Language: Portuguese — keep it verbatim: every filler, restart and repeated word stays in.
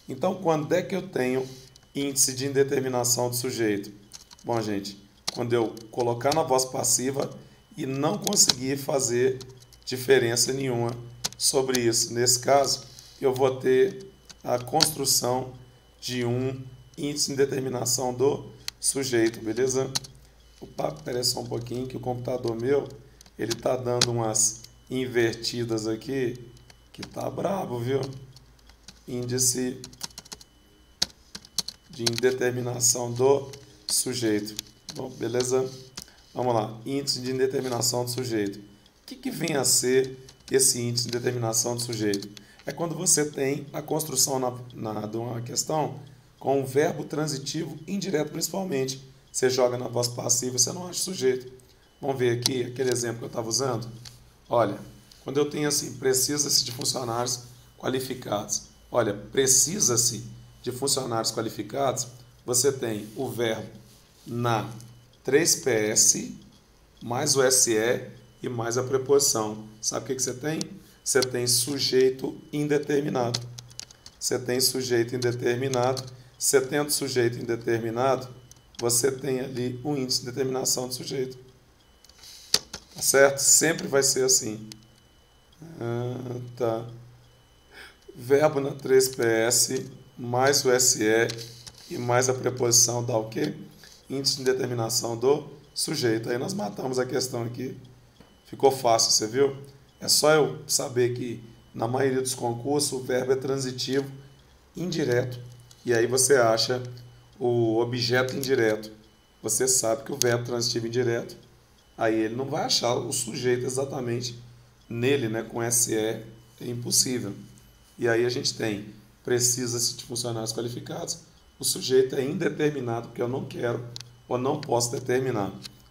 Então, quando é que eu tenho índice de indeterminação do sujeito? Bom, gente, quando eu colocar na voz passiva e não conseguir fazer diferença nenhuma sobre isso. Nesse caso, eu vou ter a construção de um índice de indeterminação do sujeito, beleza? Opa, espera só um pouquinho que o computador meu, ele tá dando umas invertidas aqui, que tá brabo, viu? Índice de indeterminação do sujeito. Bom, beleza? Vamos lá. Índice de indeterminação do sujeito. O que, que vem a ser esse índice de indeterminação do sujeito? É quando você tem a construção na, na, de uma questão com um verbo transitivo indireto, principalmente. Você joga na voz passiva, você não acha sujeito. Vamos ver aqui aquele exemplo que eu estava usando. Olha, quando eu tenho assim, precisa-se de funcionários qualificados. Olha, precisa-se de funcionários qualificados, você tem o verbo na três P S, mais o S E e mais a preposição. Sabe o que, que você tem? Você tem sujeito indeterminado. Você tem sujeito indeterminado. Você tendo sujeito indeterminado, você tem ali um índice de determinação do sujeito. Tá certo? Sempre vai ser assim. Ah, tá. Verbo na três P S, mais o S E e mais a preposição dá o quê? Índice de determinação do sujeito. Aí nós matamos a questão aqui. Ficou fácil, você viu? É só eu saber que na maioria dos concursos o verbo é transitivo indireto. E aí você acha o objeto indireto. Você sabe que o verbo transitivo indireto, aí ele não vai achar o sujeito exatamente nele, né? Com S E é impossível. E aí a gente tem, precisa-se de funcionários qualificados, o sujeito é indeterminado, porque eu não quero ou não posso determinar.